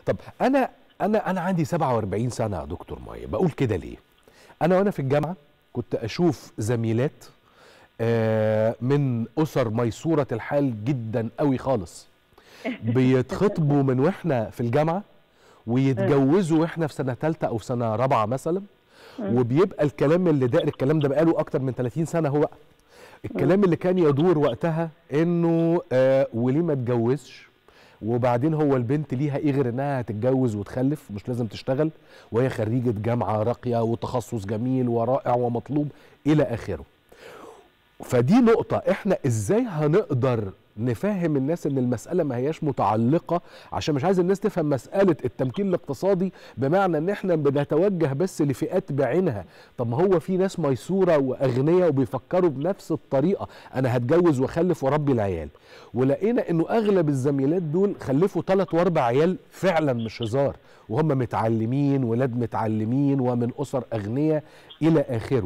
طب انا عندي 47 سنه يا دكتور مايا، بقول كده ليه؟ انا وانا في الجامعه كنت اشوف زميلات من اسر ميسوره الحال جدا قوي خالص، بيتخطبوا من واحنا في الجامعه ويتجوزوا واحنا في سنه ثالثه او في سنه رابعه مثلا، وبيبقى الكلام اللي داير، الكلام ده بقاله اكتر من 30 سنه، هو بقى الكلام اللي كان يدور وقتها انه وليه ما اتجوزش، وبعدين هو البنت ليها ايه غير انها هتتجوز وتخلف، مش لازم تشتغل، وهي خريجه جامعه راقيه وتخصص جميل ورائع ومطلوب الى اخره. فدي نقطة احنا ازاي هنقدر نفهم الناس ان المسألة ما هياش متعلقة، عشان مش عايز الناس تفهم مسألة التمكين الاقتصادي بمعنى ان احنا بنتوجه بس لفئات بعينها. طب ما هو في ناس ميسورة واغنياء وبيفكروا بنفس الطريقة، انا هتجوز واخلف واربي العيال، ولقينا انه اغلب الزميلات دول خلفوا 3 و4 عيال فعلا مش هزار، وهم متعلمين، ولاد متعلمين ومن اسر اغنياء الى اخره.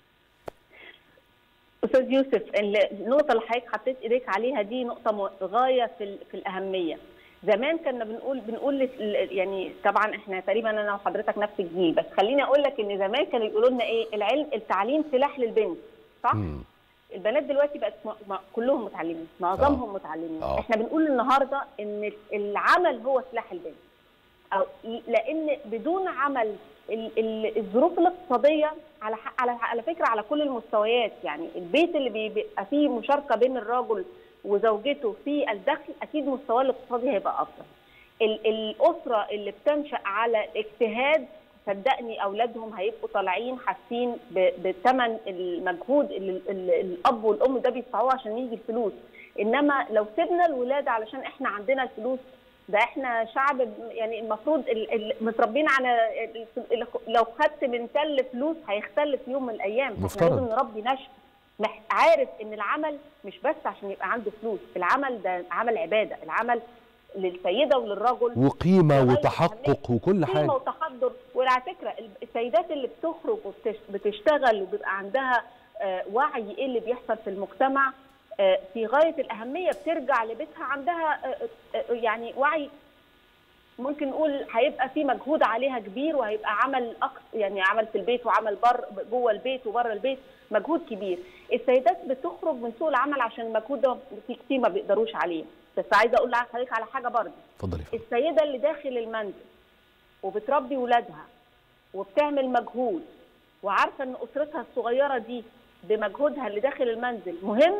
استاذ يوسف، النقطه اللي حضرتك حطيت ايديك عليها دي نقطه غايه في الاهميه. زمان كنا بنقول يعني طبعا احنا تقريبا انا وحضرتك نفس الجيل، بس خليني اقول لك ان زمان كانوا يقولوا لنا ايه، التعليم سلاح للبنت، صح؟ البنات دلوقتي بقت كلهم متعلمين، معظمهم متعلمين. احنا بنقول النهارده ان العمل هو سلاح البنت، أو لان بدون عمل الظروف الاقتصاديه على فكره على كل المستويات، يعني البيت اللي بيبقى فيه مشاركه بين الرجل وزوجته في الدخل اكيد مستواه الاقتصادي هيبقى افضل. الاسره اللي بتنشا على اجتهاد، صدقني اولادهم هيبقوا طالعين حاسين بثمن المجهود اللي الاب والام ده بيدفعوه عشان يجي الفلوس. انما لو سيبنا الولاده علشان احنا عندنا الفلوس، ده احنا شعب يعني المفروض متربين على لو خدت من تل فلوس هيختل في يوم من الايام. مفترض لازم نربي نشء عارف ان العمل مش بس عشان يبقى عنده فلوس، العمل ده عمل عباده، العمل للسيده وللرجل وقيمه وتحقق وكل حاجه، قيمه وتحضر. وعلى فكره السيدات اللي بتخرج وبتشتغل وبيبقى عندها وعي ايه اللي بيحصل في المجتمع في غايه الاهميه، بترجع لبيتها عندها يعني وعي، ممكن نقول هيبقى في مجهود عليها كبير، وهيبقى عمل يعني عمل في البيت وعمل جوه البيت وبره البيت، مجهود كبير. السيدات بتخرج من سوق العمل عشان المجهود ده في كتير ما بيقدروش عليه. بس عايزه اقول لحضرتك على حاجه برضه. اتفضلي. السيده اللي داخل المنزل وبتربي ولادها وبتعمل مجهود، وعارفه ان اسرتها الصغيره دي بمجهودها اللي داخل المنزل مهم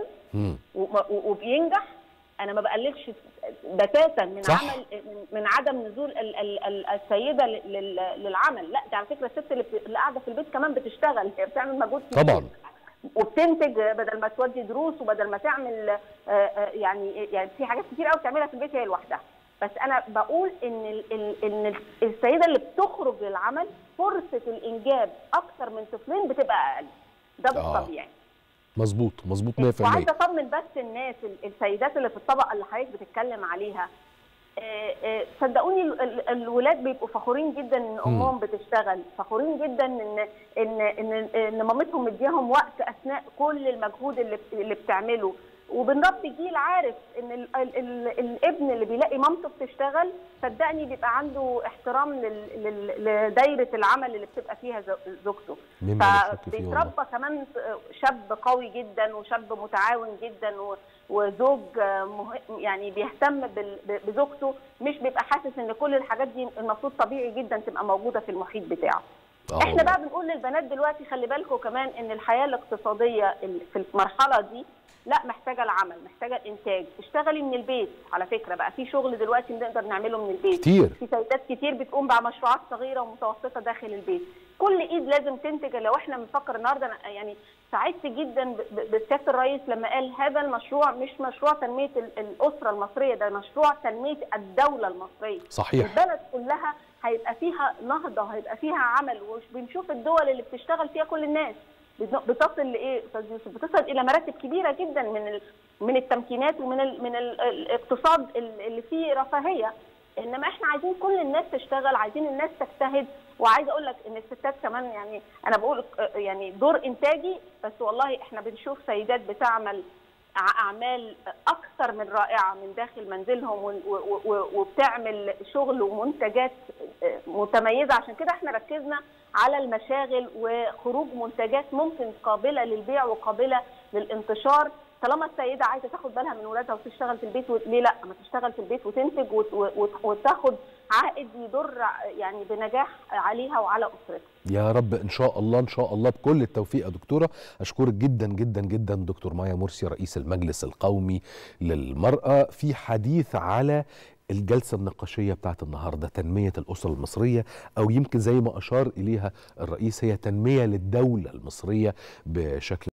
وبينجح، انا ما بقللش بتاتا من صح. عمل من عدم نزول السيده للعمل. لا، ده على فكره الست اللي قاعده في البيت كمان بتشتغل، هي بتعمل مجهود كبير طبعا، وبتنتج بدل ما تودي دروس وبدل ما تعمل يعني في حاجات كتير قوي بتعملها في البيت هي لوحدها. بس انا بقول ان السيده اللي بتخرج للعمل فرصه الانجاب اكثر من طفلين بتبقى اقل، ده بالطبيعي. مظبوط 100%. وعايزه اطمن بس الناس، السيدات اللي في الطبقه اللي حضرتك بتتكلم عليها، صدقوني الولاد بيبقوا فخورين جدا ان امهم بتشتغل، فخورين جدا ان مامتهم مديهم وقت اثناء كل المجهود اللي بتعمله. وبنربي جيل عارف ان الابن اللي بيلاقي مامته بتشتغل صدقني بيبقى عنده احترام لدايره العمل اللي بتبقى فيها زوجته، فبيتربى كمان شاب قوي جدا وشاب متعاون جدا وزوج يعني بيهتم بزوجته، مش بيبقى حاسس ان كل الحاجات دي المفروض طبيعي جدا تبقى موجوده في المحيط بتاعه. احنا بقى بنقول للبنات دلوقتي خلي بالكم كمان ان الحياه الاقتصاديه في المرحله دي لا محتاجه العمل، محتاجه الانتاج، اشتغلي من البيت. على فكره بقى في شغل دلوقتي بنقدر نعمله من البيت كتير، في سيدات كتير بتقوم بمشروعات صغيره ومتوسطه داخل البيت. كل ايد لازم تنتج. لو احنا بنفكر النهارده يعني سعدت جدا بسياده الرئيس لما قال هذا المشروع مش مشروع تنميه الاسره المصريه، ده مشروع تنميه الدوله المصريه. صحيح. البلد كلها هيبقى فيها نهضه وهيبقى فيها عمل، وبنشوف الدول اللي بتشتغل فيها كل الناس بتصل لايه استاذ يوسف؟ بتصل الى مراتب كبيره جدا من التمكينات ومن الاقتصاد اللي فيه رفاهيه. انما احنا عايزين كل الناس تشتغل، عايزين الناس تجتهد. وعايزه اقول لك ان الستات كمان يعني انا بقول يعني دور انتاجي، بس والله احنا بنشوف سيدات بتعمل اعمال اكثر من رائعه من داخل منزلهم وبتعمل شغل ومنتجات متميزه. عشان كده احنا ركزنا على المشاغل وخروج منتجات ممكن قابله للبيع وقابله للانتشار. طالما السيده عايزه تاخد بالها من ولادها وتشتغل في البيت، ليه لا ما تشتغل في البيت وتنتج وتاخد عائد يدر يعني بنجاح عليها وعلى اسرتها. يا رب ان شاء الله، ان شاء الله بكل التوفيق يا دكتوره. اشكرك جدا جدا جدا دكتور مايا مرسي رئيس المجلس القومي للمرأة في حديث على الجلسة النقاشية بتاعت النهاردة، تنمية الأسرة المصرية، أو يمكن زي ما أشار إليها الرئيس هي تنمية للدولة المصرية بشكل